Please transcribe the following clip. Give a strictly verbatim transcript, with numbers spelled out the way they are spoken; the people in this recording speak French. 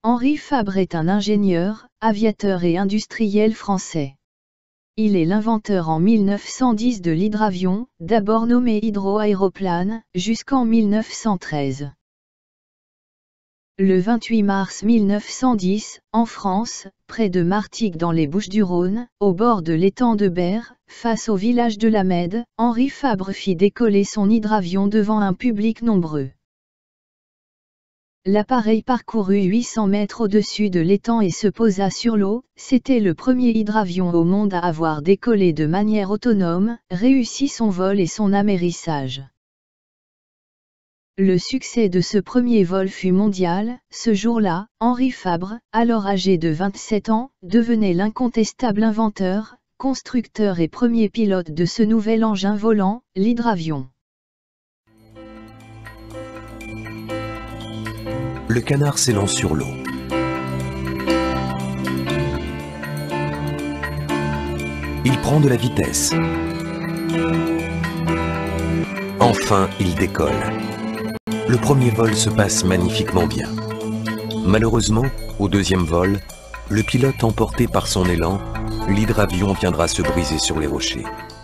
Henri Fabre est un ingénieur, aviateur et industriel français. Il est l'inventeur en mille neuf cent dix de l'hydravion, d'abord nommé hydroaéroplane, jusqu'en mille neuf cent treize. Le vingt-huit mars mille neuf cent dix, en France, près de Martigues dans les Bouches-du-Rhône, au bord de l'étang de Berre, face au village de la Mède, Henri Fabre fit décoller son hydravion devant un public nombreux. L'appareil parcourut huit cents mètres au-dessus de l'étang et se posa sur l'eau. C'était le premier hydravion au monde à avoir décollé de manière autonome, réussi son vol et son amérissage. Le succès de ce premier vol fut mondial. Ce jour-là, Henri Fabre, alors âgé de vingt-sept ans, devenait l'incontestable inventeur, constructeur et premier pilote de ce nouvel engin volant, l'hydravion. Le canard s'élance sur l'eau. Il prend de la vitesse. Enfin, il décolle. Le premier vol se passe magnifiquement bien. Malheureusement, au deuxième vol, le pilote emporté par son élan, l'hydravion viendra se briser sur les rochers.